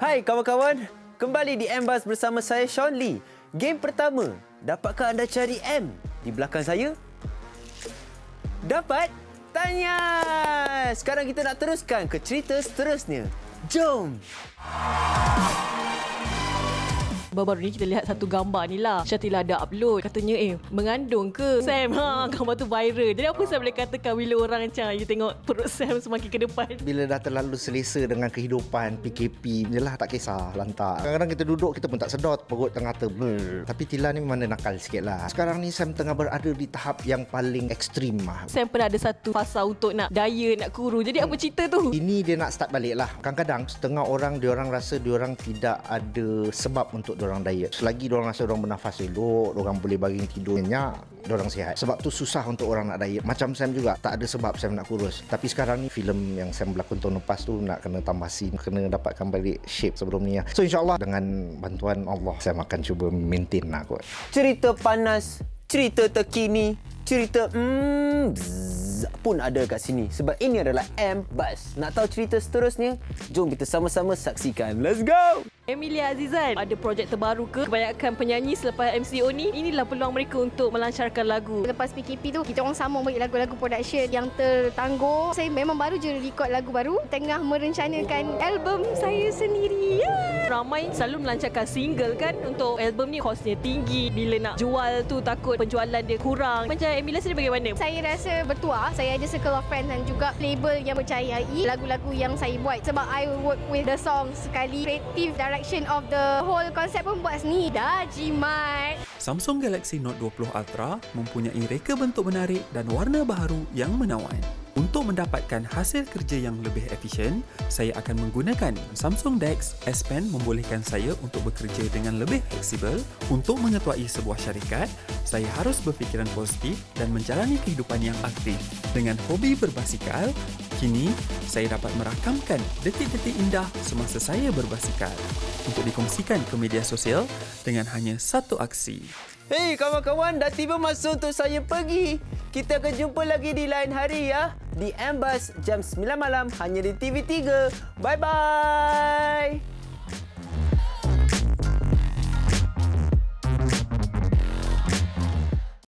Hai kawan-kawan, kembali di Mbuzz bersama saya Sean Lee. Game pertama, dapatkah anda cari M di belakang saya? Dapat? Tanya! Sekarang kita nak teruskan ke cerita seterusnya. Jom! Baru-baru ni kita lihat satu gambar ni lah. Syatila ada upload. Katanya, mengandung ke? Sam, gambar tu viral. Jadi apa saya boleh katakan bila orang macam you tengok perut Sam semakin ke depan? Bila dah terlalu selesa dengan kehidupan PKP, jelah tak kisah lantak. Kadang-kadang kita duduk, kita pun tak sedot, perut tengah tebel. Tapi Tila ni memang dia nakal sikit lah. Sekarang ni Sam tengah berada di tahap yang paling ekstrim lah. Sam pernah ada satu fasa untuk nak diet, nak kurus. Jadi apa cerita tu? Ini dia nak start balik lah. Kadang-kadang setengah orang, diorang rasa diorang tidak ada sebab untuk diorang diet. Selagi diorang rasa diorang bernafas elok, diorang boleh baring tidur nyenyak, diorang sihat. Sebab tu susah untuk orang nak diet. Macam Sam juga, tak ada sebab Sam nak kurus. Tapi sekarang ni filem yang Sam berlakon tahun lepas tu nak kena tambah scene, kena dapatkan balik shape sebelum ni. So insyaAllah dengan bantuan Allah, Sam akan cuba maintain lah kot. Cerita panas, cerita terkini, cerita pun ada kat sini. Sebab ini adalah Mbuzz. Nak tahu cerita seterusnya? Jom kita sama-sama saksikan. Let's go! Emilia Azizan ada projek terbaru ke? Kebanyakan penyanyi selepas MCO ni, inilah peluang mereka untuk melancarkan lagu. Lepas PKP tu, kita orang sambung balik lagu-lagu production yang tertangguh. Saya memang baru je record lagu baru. Tengah merencanakan album saya sendiri. Ramai selalu melancarkan single kan. Untuk album ni kosnya tinggi. Bila nak jual tu takut penjualan dia kurang. Macam Emilia sendiri bagaimana? Saya rasa bertuah. Saya ada circle of friends dan juga label yang percayai lagu-lagu yang saya buat. Sebab I work with the song sekali. Creative direction of the whole konsep pun buat seni. Dah jimat. Samsung Galaxy Note 20 Ultra mempunyai reka bentuk menarik dan warna baharu yang menawan. Untuk mendapatkan hasil kerja yang lebih efisien, saya akan menggunakan Samsung DeX S Pen membolehkan saya untuk bekerja dengan lebih fleksibel. Untuk mengetuai sebuah syarikat, saya harus berfikiran positif dan menjalani kehidupan yang aktif. Dengan hobi berbasikal, kini saya dapat merakamkan detik-detik indah semasa saya berbasikal untuk dikongsikan ke media sosial dengan hanya satu aksi. Hei kawan-kawan, dah tiba masa untuk saya pergi. Kita akan jumpa lagi di lain hari ya. Di Mbuzz jam 9 malam hanya di TV3. Bye-bye.